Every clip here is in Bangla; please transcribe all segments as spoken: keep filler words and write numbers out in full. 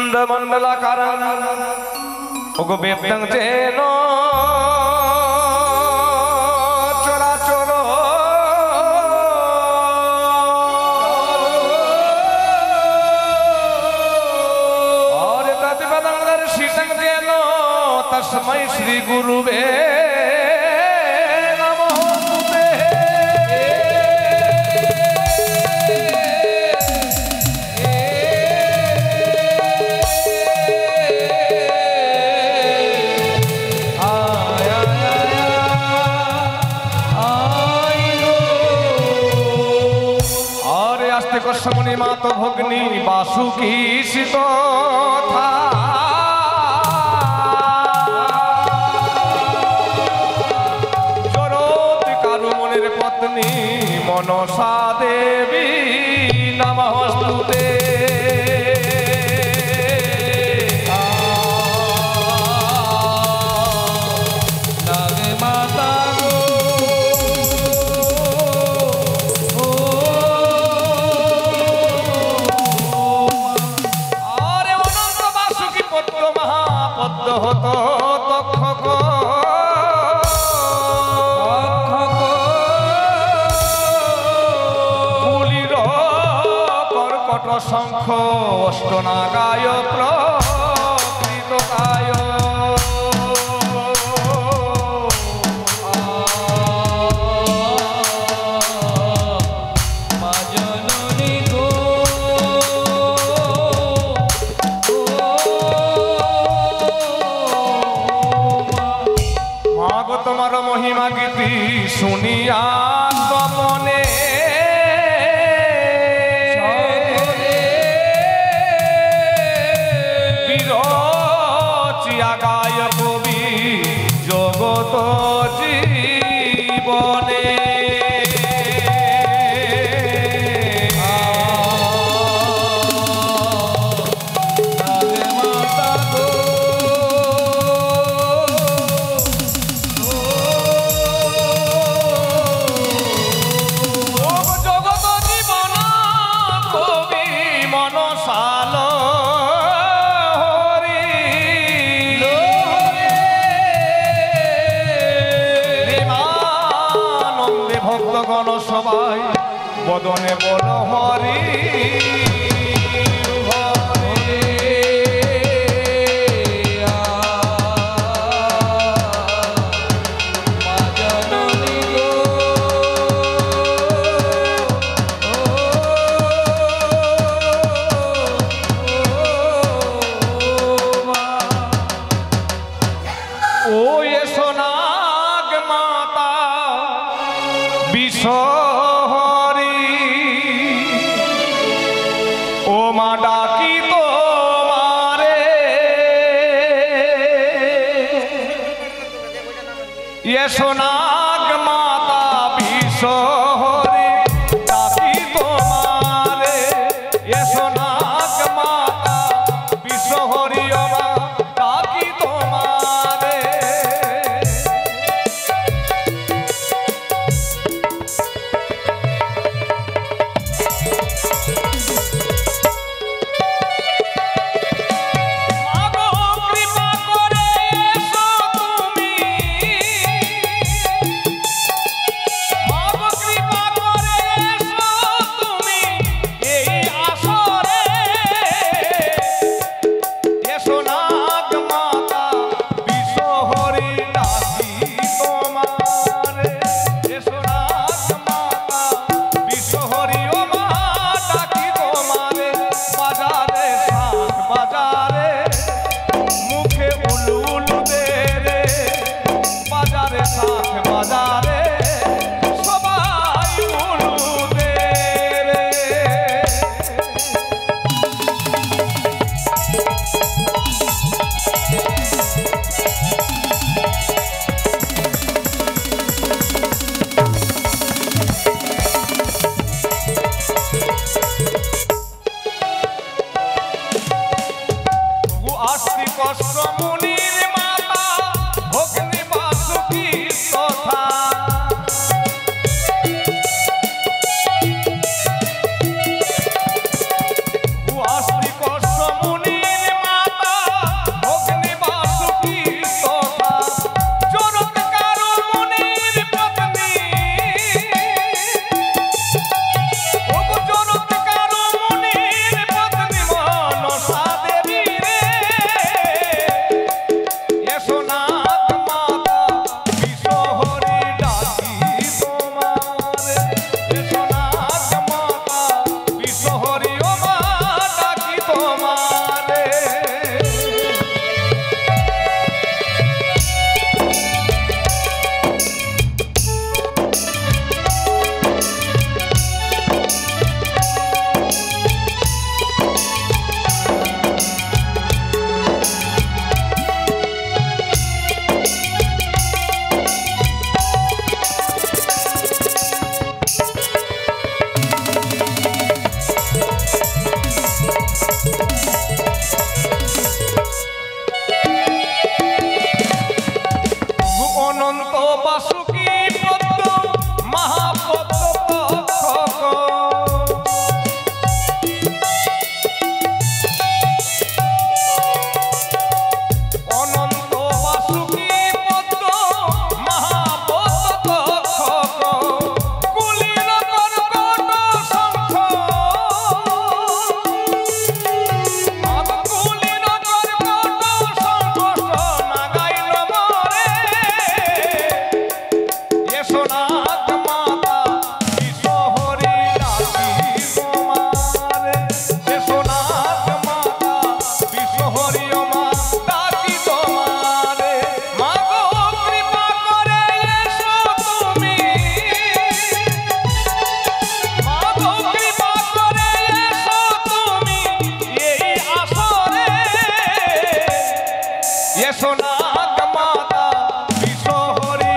मंडलाकारं उगवेप्तं चेन चराचर और प्रतिपदं दर्शितं चेन तस्मै श्री गुरुवे मुनि मातो भग्नी बासुकी शीतो था जरोति कारू मुनिर पत्नी मनसा देवी नमस्तुते হতো তক্ষক কুলির কর্কট শঙ্খ অষ্টনাগায় প্রকৃতকায় তোমার মহিমা গীতি শুনিয়া তপনে বিরচিয়া গায় কবি জগত জীবনে ভক্তগণ সবাই বদনে বল হরি ও এসো নাগ মাতা বিশহরি ও মা ডাকি তোমারে এসো নাগ মাতা বিশহরি ডাকি তোমারে এসো নাগ মাতা বিশহরি ও মা ডাকি তোমারে তোমারে অনন্ত বাসুকি পদ্ম মহাপদ্ম অনন্ত বাসুকি পদ্ম মহাপদ্ম কুলীন কর্কট শঙ্খ কুলীন কর্কট শঙ্খ নাগাইল মরে সোনাগ মাতা বিশ্বহরি ডাকি তোমারে সোনাগ মাতা বিশ্বহরি মা ডাকি তোমারে মা গো কৃপা করে এসো তুমি মা গো কৃপা করে এসো তুমি এই আসরে এ সোনাগ মাতা বিশ্বহরি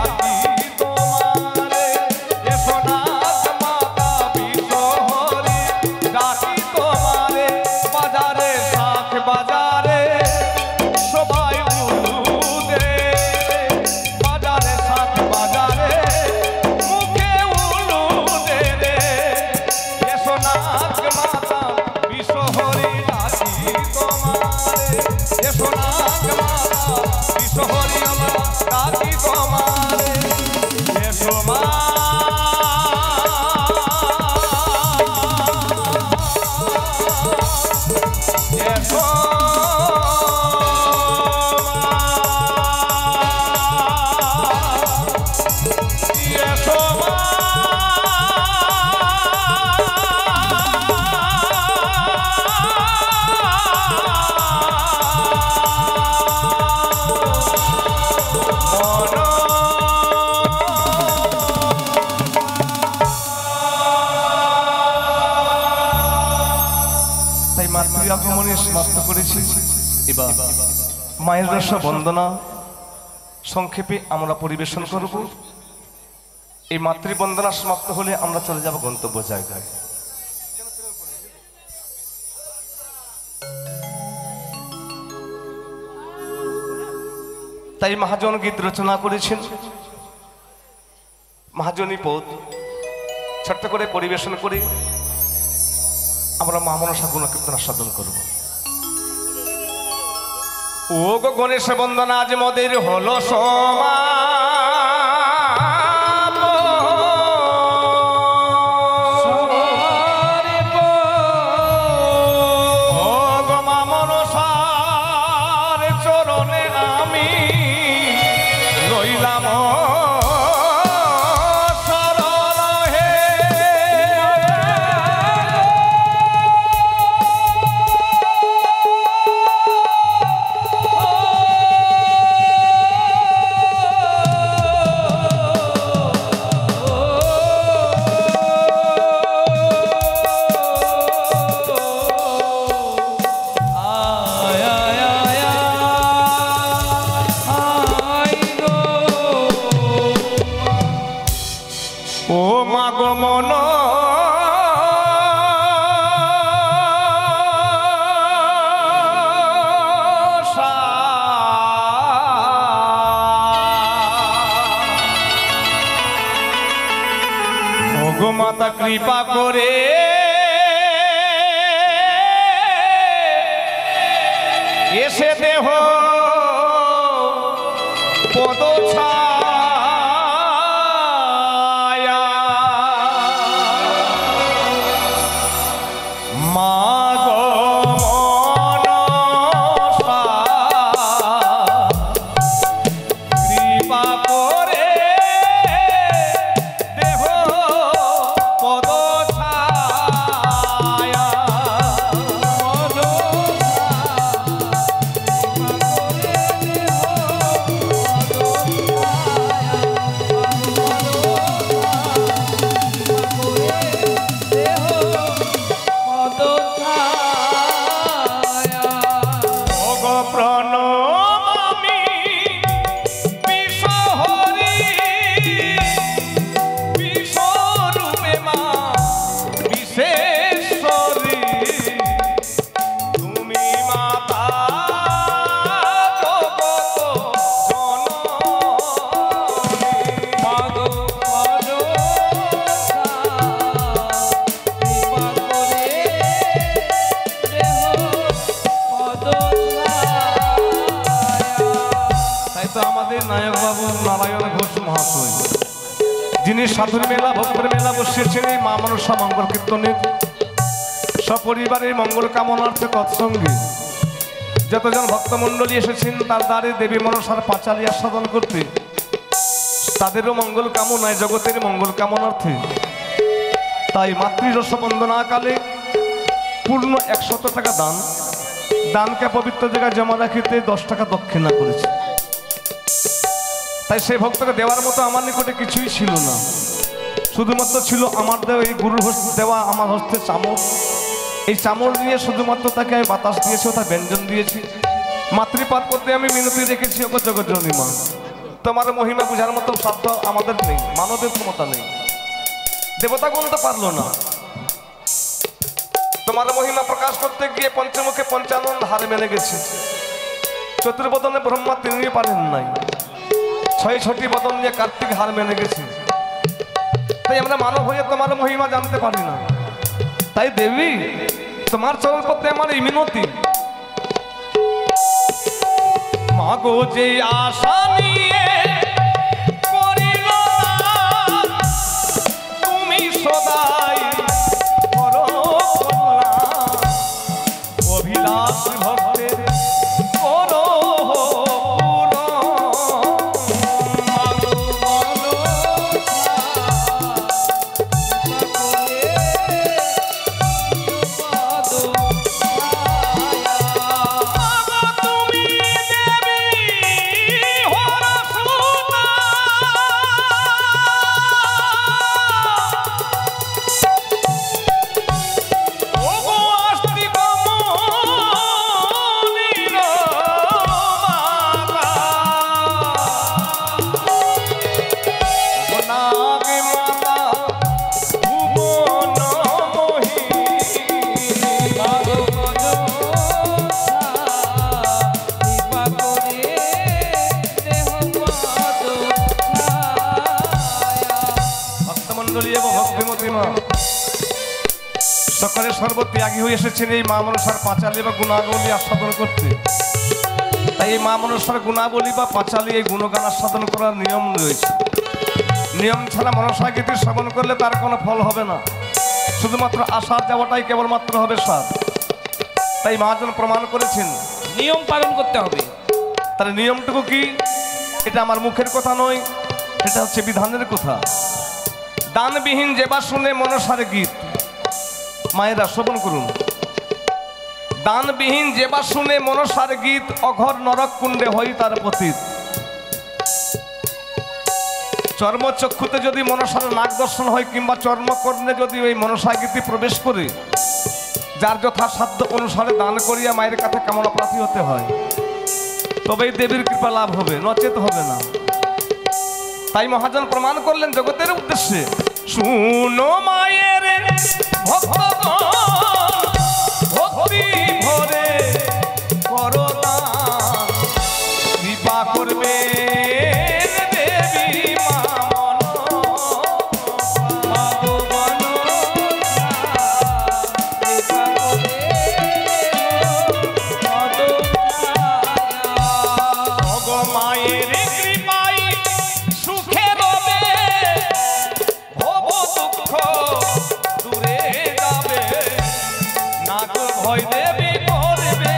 বাজারে সবাই উলুদে বাজারে সাত বাজারে মুখে উলুদে রে সোনাগ মাতা বিশ্বহরি ডাকি তোমারে সোনাগ মাতা বিশ্বহরি ডাকি তোমারে সোমা মাতৃ আগমনে সমাপ্ত করেছি। এবার মায়ের রস বন্দনা সংক্ষেপে আমরা পরিবেশন করব। এই মাতৃবন্দনা সমাপ্ত হলে আমরা চলে যাব গন্তব্য জায়গায়। তাই মহাজন গীত রচনা করেছেন, মহাজনী পদ ছোট্ট করে পরিবেশন করে আমরা মা মনসা গুণকীর্তন আস্বাদন করব। ও গো গণেশ বন্দনা আজ মদের হলো সমা চরণে আমি লইলাম মাতা কৃপা করে এসে দেহ পদ ছায়া মা গো মনসা কৃপা করে পদ ছায়া মন তো আমাদের নায়ক বাবু নারায়ণ ঘোষ মহাশয়, যিনি সাধুর মেলা ভক্তের মেলা বসিয়েছেন এই মা মনসা মঙ্গল কীর্তনের সপরিবারের মঙ্গল কামনার্থে তৎসঙ্গে যতজন ভক্তমণ্ডলী এসেছেন তার দ্বারে দেবী মনসার পাঁচালী আস্বাদন করতে, তাদেরও মঙ্গল কামনায় জগতের মঙ্গল কামনার্থে তাই মাতৃরস বন্দনাকালে পূর্ণ একশত টাকা দান, দানকে পবিত্র জায়গায় জমা রাখিতে দশ টাকা দক্ষিণা করেছে। তাই সেই ভক্তকে দেওয়ার মতো আমার নিকটে কিছুই ছিল না, শুধুমাত্র ছিল আমার দেওয়া এই গুরুর হস্তে দেওয়া আমার হস্তে চামচ। এই চামচ নিয়ে শুধুমাত্র তাকে আমি বাতাস দিয়েছি, ওটা ব্যঞ্জন দিয়েছি, মাতৃপাত করতে আমি মিনতি রেখেছি। ওকে জগজ্জননী মা, তোমার মহিমা বোঝার মতো সাধ্য আমাদের নেই, মানবের ক্ষমতা নেই, দেবতাগণ তো পারলো না। তোমার মহিমা প্রকাশ করতে গিয়ে পঞ্চমুখে পঞ্চানন হারে মেনে গেছে, চতুর্বদনে ব্রহ্মা তিনি পারেন নাই, ছয় ছটি বদন নিয়ে কার্তিক হার মেনে গেছে। তাই আমরা মানব হয়ে তোমার মহিমা জানতে পারি না। তাই দেবী তোমার চরণ পথে আমার এই মিনতি, মাগো যে আশা নিয়ে করিল তুমি সদাই করো কল্যাণ, অভিলাষ ভক্তের করো সকলে সর্বত্যাগী হয়ে এসেছেন এই মা মনসার পাঁচালী বা গুণাবলী আস্বাদন করতে। তাই এই মা মনসার গুণাবলী বা পাঁচালী এই গুণগান আস্বাদন করার নিয়ম রয়েছে। নিয়ম ছাড়া মনসা গীতি শ্রবণ করলে তার কোনো ফল হবে না, শুধুমাত্র আশার যাওয়াটাই কেবলমাত্র হবে সার। তাই মহাজন প্রমাণ করেছেন নিয়ম পালন করতে হবে। তার নিয়মটুকু কি? এটা আমার মুখের কথা নয়, এটা হচ্ছে বিধানের কথা। দানবিহীন যেবা শুনে মনসার গীত, মায়েরা শ্রবণ করুন। দানবিহীন যেবা শুনে মনসার গীত, অঘর নরক কুণ্ডে হই তার পতিত। চর্মচক্ষুতে যদি মনসার নাক দর্শন হয় কিংবা চর্মকর্ণে যদি ওই মনসা গীতি প্রবেশ করে, যার যথাসাধ্য অনুসারে দান করিয়া মায়ের কাছে কামনা প্রার্থী হতে হয়, তবেই দেবীর কৃপা লাভ হবে, নচেত হবে না। তাই মহাজন প্রমাণ করলেন জগতের উদ্দেশ্যে, শুনো মায়ের ভক্তগণ ভক্তি ভরে করো দান, কৃপা করবে দেবী মা মায়ের কৃপায় সুখে রবে, ভব দুঃখ দূরে যাবে, না তো ভয় দেবী করবে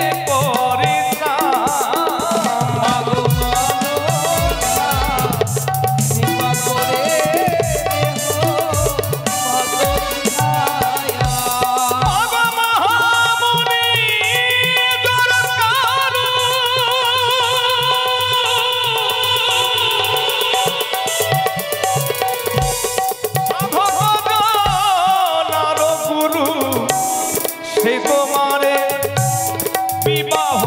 সে তোমারে বিবাহ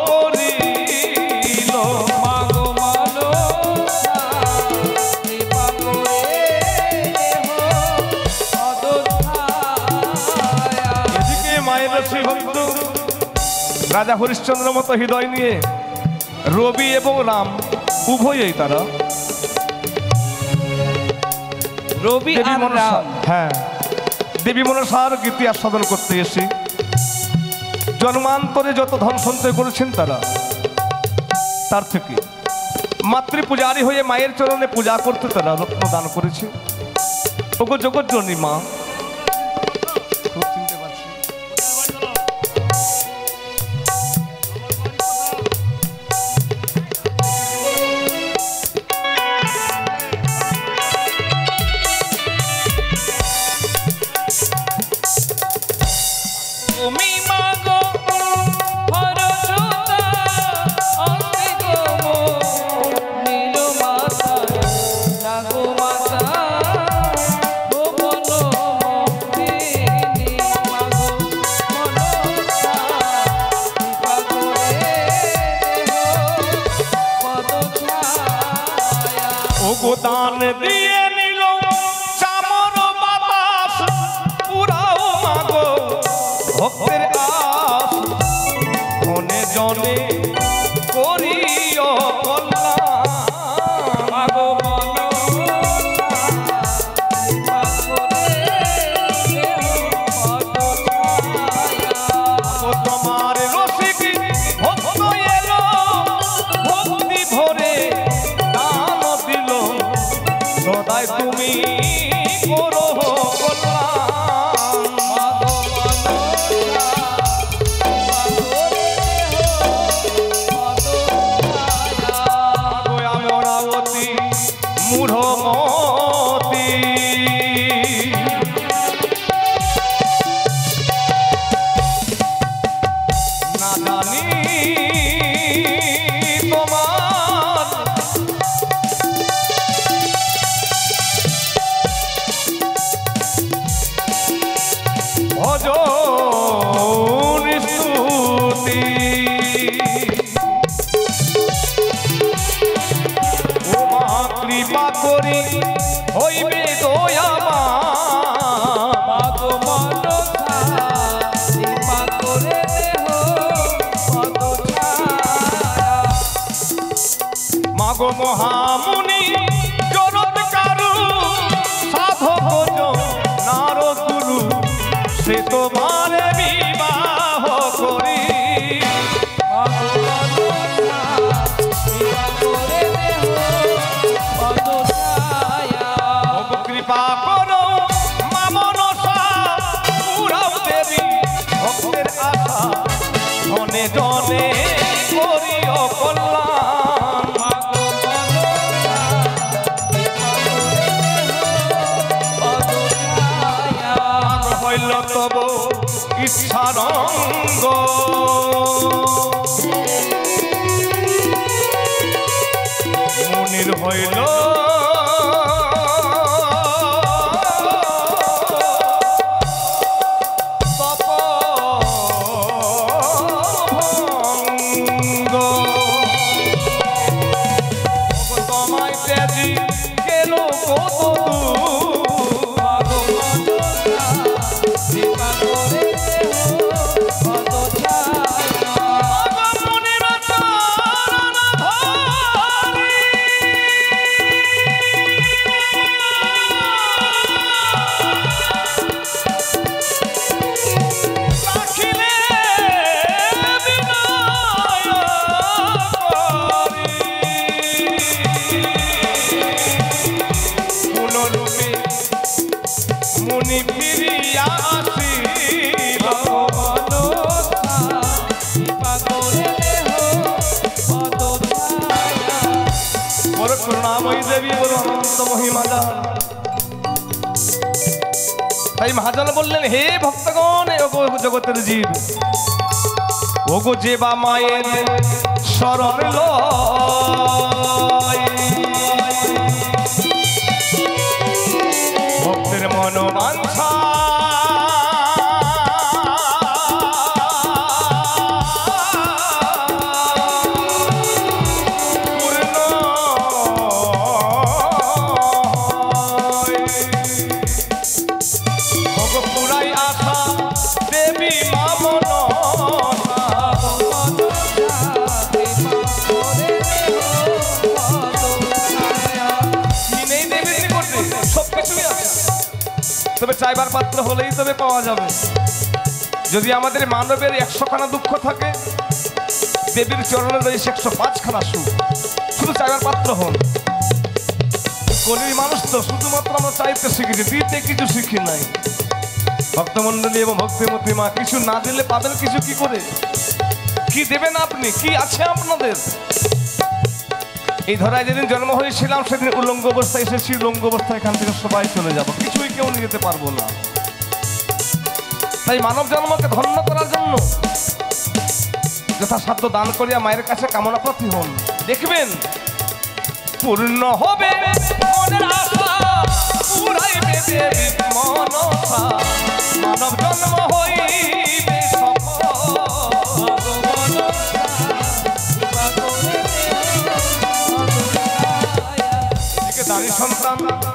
করিল, মাগো মনসা কৃপা করে এদিকে মায়ের শ্রীভক্ত রাজা হরিশ্চন্দ্র মতো হৃদয় নিয়ে রবি এবং রাম উভয়ই তারা রবি আর রাম, হ্যাঁ, দেবী মনসার গীতি আস্বাদন করতে এসে জন্মান্তরে যত ধন সঞ্চয় করেছেন তারা, তার থেকে মাতৃ পূজারী হয়ে মায়ের চরণে পূজা করতে তারা রত্ন দান করেছে। ওগো জগৎ জননী মা, খুব চিনতে পারছি। তুমি মাগো হরসুতা অন্তে গো নীল মাতা নাগো মাতা ভুবন মোহিনী মাগো মনসা কৃপা করে দেহ পদ ছায়া। ওগো দান দিয়ে নিল চামর বাতাস পুরাও মাগো ভক্তের আস মনে জনে করিও কল্যাণ। মাগো মনসা কৃপা করে দেহ পদ ছায়া। ও তোমার রসিক ভক্ত এলো ভক্তি ভরে দান দিল সদাই তুমি করো কল্যাণ। মাগো মনসা কৃপা করে দেহ পদ ছায়া। আগো আমরাবতী মূঢ়মতি না জানি তোমার ভজন স্তুতি। ও মা কৃপা করি হইবে দয়াময়। মাগো মনসা কৃপা করে দেহ পদ ছায়া। মাগো মহামুনি জগৎ কারু সাধক নারদ গুরু সে তোমার বিবাহ করি। মাগো মনসা কৃপা করে দেহ পদ ছায়া। ওগো কৃপা করো মা মনসা পুরাও দেবী ভক্তের আশা ধনে জনে করিও কল্যাণ। মাগো মনসা কৃপা করে দেহ পদ ছায়া। হইল তব ইচ্ছারঙ্গ মুনির হইল তপভঙ্গ। ওগো তোমায় তেজি গেল কত দূর। মাগো মনসা কৃপা করে দেহ পদ ছায়া। ওগো মুনির চরণ ধরি রাখিলে বিনয় করি। পুনরূপে মুনি ফিরিয়া আসিল। মনসা কৃপা করে দেহ পদ ছায়া। বড় করুণাময়ী দেবী, বড় অনন্ত মহিমা জান। তাই মহাজন বললেন, হে ভক্তগণ, ওগো জগতের জীব, ওগো যে বা মায়ের শরণ লয় ভক্তের মন বাঞ্ছা পূর্ণ হয়। ওগো পুরাই আশা দেবী মা মনসা। কি নেই দেবী করতে, সব কিছুই আছে, তবে চাইবার পাত্র হলেই তবে পাওয়া যাবে। যদি আমাদের মানবের একশোখানা দুঃখ থাকে, দেবীর চরণে রয়েছে একশো পাঁচখানা সুখ, শুধু চাইবার পাত্র হন। কলির মানুষ তো শুধুমাত্র আমরা চাইতে শিখেছি, দিতে কিছু শিখি নাই। ভক্তমন্ডলী এবং ভক্তিমতী মা, কিছু না দিলে পাবেন কিছু কি করে? কি দেবেন আপনি? কি আছে আপনাদের? এই ধরায় যেদিন জন্ম হয়েছিলাম সেদিন উলঙ্গ অবস্থায় এসেছি, উলঙ্গ অবস্থায় এখান থেকে সবাই চলে যাব, কিছুই কেউ নিয়ে যেতে পারবো না। তাই মানব জন্মকে ধন্য করার জন্য যথাসাধ্য দান করিয়া মায়ের কাছে কামনা প্রার্থী হন। দেখবেন পূর্ণ হবে মনের আশা, পুরাইবে দেবী মনসা, মানব জন্ম হইবে সফল। এদিকে দানি সন্তান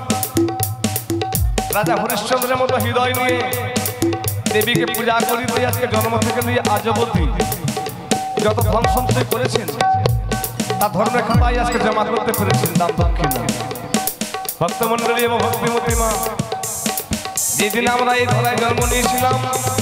রাজা হরিশ্চন্দ্রের মতো হৃদয় নিয়ে দেবীকে পূজা করিতে আজকে জন্ম থেকে নিয়ে আজ অবধি যত ধন সঞ্চয় করেছেন তার ধর্মের খাতায় আজকে জমা করতে পেরেছেন দান দক্ষিণা। ভক্তমন্ডলী এবং ভক্তিমতী মা, যেদিন আমরা এই ধরায় জন্ম নিয়েছিলাম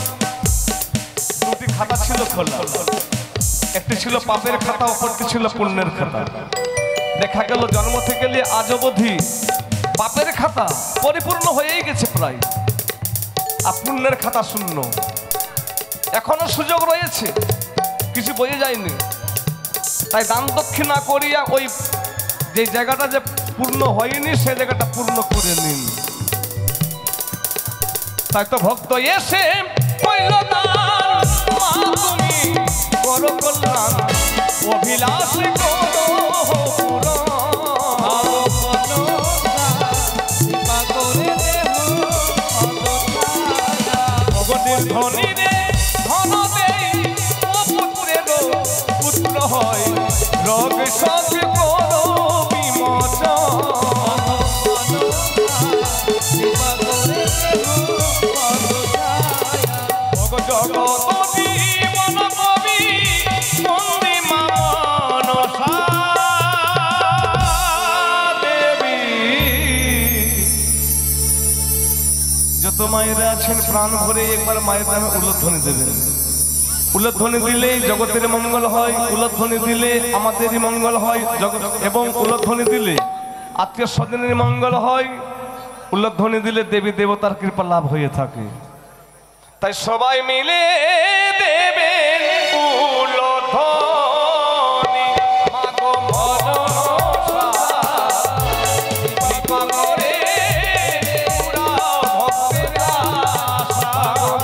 দুটি খাতা ছিল খোলা, একটি ছিল পাপের খাতা, অপরটি ছিল পুণ্যের খাতা। দেখা গেল জন্ম থেকে নিয়ে আজ অবধি পাপের খাতা পরিপূর্ণ হয়েই গেছে প্রায়, আর পুণ্যের খাতা শূন্য। এখনো সুযোগ রয়েছে, কিছু বয়ে যায়নি। তাই দান দক্ষিণা করিয়া ওই যে জায়গাটা যে পূর্ণ হয়নি সে জায়গাটা পূর্ণ করে নিন। তাই তো ভক্ত এসে কইল দান, মা তুমি করো কল্যাণ, অভিলাষ করো পূরণ। ধনী রে ধন দেই, ও পুত্রের পুত্র হয়, রোগ শোক করো বিমোচন। জগৎ জীবন কবি বন্দে মা মনসা দেবী। যত মায়েরা আছেন প্রাণ ভরে একবার মায়ের নামে উল্লধ্বনি দেবেন। উল্লধ্বনি দিলে জগতের মঙ্গল হয়, উল্লধ্বনি দিলে আমাদেরই মঙ্গল হয়, জগৎ এবং উল্লধ্বনি দিলে আত্মীয় স্বজনের মঙ্গল হয়, উল্লধ্বনি দিলে দেবী দেবতার কৃপা লাভ হয়ে থাকে। তাই সবাই মিলে দেবেন উল্লধ্বনি, মাগো মনসা কৃপা করে পুরাও ভক্তের আশা।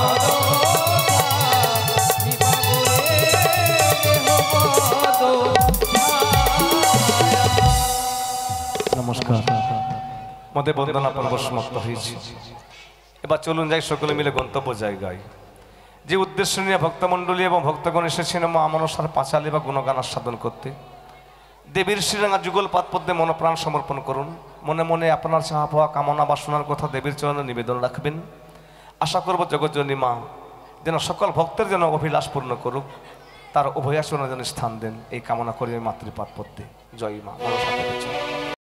নমস্কার, মধ্যে বন্দনা পর্ব সমাপ্ত হয়েছে। এবার চলুন যাই সকলে মিলে গন্তব্য জায়গায়। যে উদ্দেশ্য নিয়ে ভক্তমণ্ডলী এবং ভক্তগণ এসেছেন মা মনসার পাঁচালী বা গুণগান আস্বাদন করতে, দেবীর শ্রীরাঙা যুগল পাদ পদ্মে মনপ্রাণ সমর্পণ করুন। মনে মনে আপনার চাহা পাওয়া কামনা বাসনার কথা দেবীর চরণে নিবেদন রাখবেন। আশা করব জগৎজননী মা যেন সকল ভক্তের যেন অভিলাষ পূর্ণ করুক, তার অভয়াসনে যেন স্থান দেন, এই কামনা করি মাতৃপাদ পদ্মে। জয় মা মনসা।